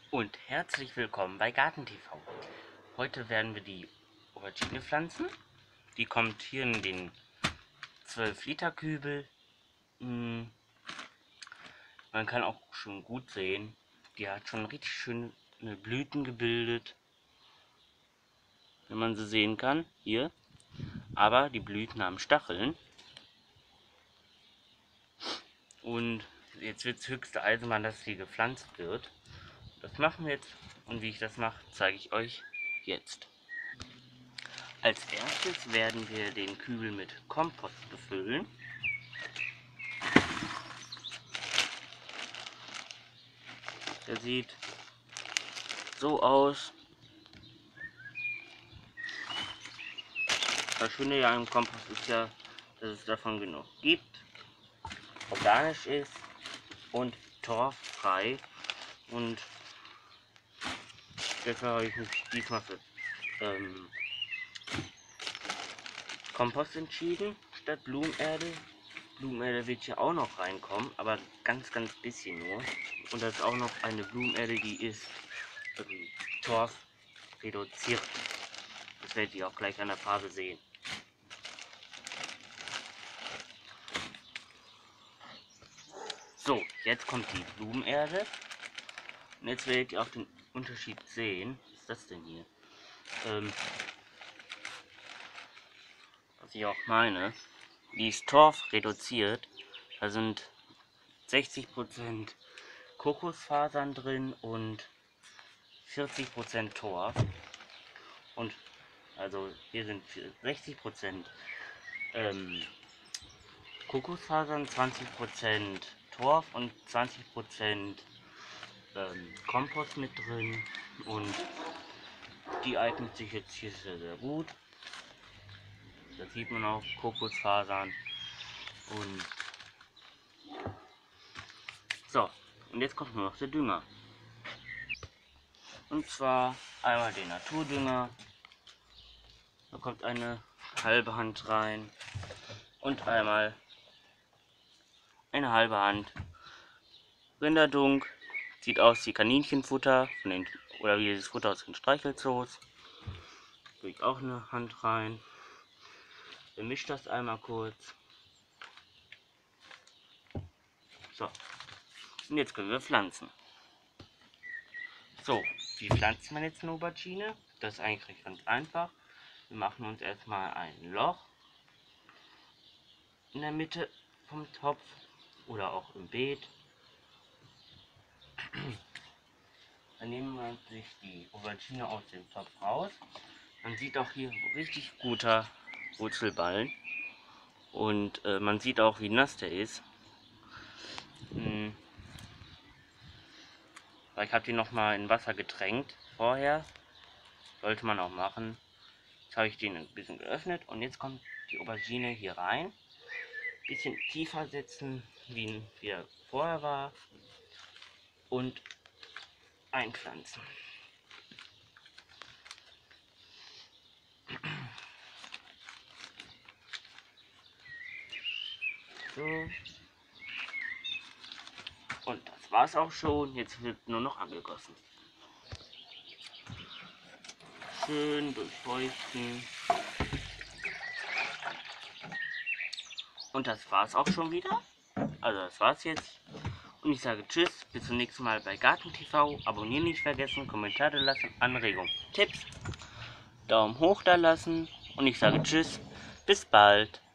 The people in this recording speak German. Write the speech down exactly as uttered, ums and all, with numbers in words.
Und herzlich willkommen bei GartenTV. Heute werden wir die Aubergine pflanzen. Die kommt hier in den zwölf Liter Kübel. Man kann auch schon gut sehen, die hat schon richtig schöne Blüten gebildet, wenn man sie sehen kann, hier. Aber die Blüten haben Stacheln. Und jetzt wird es höchste Eisenbahn, dass sie gepflanzt wird. Das machen wir jetzt, und wie ich das mache, zeige ich euch jetzt. Als erstes werden wir den Kübel mit Kompost befüllen. Der sieht so aus. Das Schöne ja im Kompost ist ja, dass es davon genug gibt, organisch ist und torffrei. Und deshalb habe ich mich diesmal für ähm, Kompost entschieden, statt Blumenerde. Blumenerde wird hier auch noch reinkommen, aber ganz, ganz bisschen nur. Und das ist auch noch eine Blumenerde, die ist ähm, Torf reduziert. Das werdet ihr auch gleich an der Farbe sehen. So, jetzt kommt die Blumenerde. Und jetzt werdet ihr auch den Unterschied sehen. Was ist das denn hier? Ähm, was ich auch meine. Die ist Torf reduziert. Da sind sechzig Prozent Kokosfasern drin und vierzig Prozent Torf. Und also hier sind sechzig Prozent ähm, Kokosfasern, zwanzig Prozent Torf und zwanzig Prozent ähm, Kompost mit drin. Und die eignet sich jetzt hier sehr, sehr gut. Da sieht man auch Kokosfasern. Und so, und jetzt kommt nur noch der Dünger. Und zwar einmal den Naturdünger. Da kommt eine halbe Hand rein. Und einmal eine halbe Hand Rinderdunk. Sieht aus wie Kaninchenfutter von den, oder wie das Futter aus den Streichelzoos. Tue ich auch eine Hand rein. Dann mischt das einmal kurz. So. Und jetzt können wir pflanzen. So, wie pflanzt man jetzt eine Aubergine? Das ist eigentlich ganz einfach. Wir machen uns erstmal ein Loch in der Mitte vom Topf oder auch im Beet. Dann nehmen wir sich die Aubergine aus dem Topf raus. Man sieht auch hier richtig guter Wurzelballen. Und äh, man sieht auch, wie nass der ist. Hm. Ich habe die noch mal in Wasser getränkt vorher. Sollte man auch machen. Jetzt habe ich den ein bisschen geöffnet und jetzt kommt die Aubergine hier rein. Bisschen tiefer setzen, wie er vorher war. Und einpflanzen. So. Und das war's auch schon. Jetzt wird nur noch angegossen. Schön durchfeuchten. Und das war's auch schon wieder. Also das war's jetzt. Und ich sage tschüss, bis zum nächsten Mal bei GartenTV. Abonnieren nicht vergessen, Kommentare lassen, Anregungen, Tipps, Daumen hoch da lassen. Und ich sage tschüss, bis bald.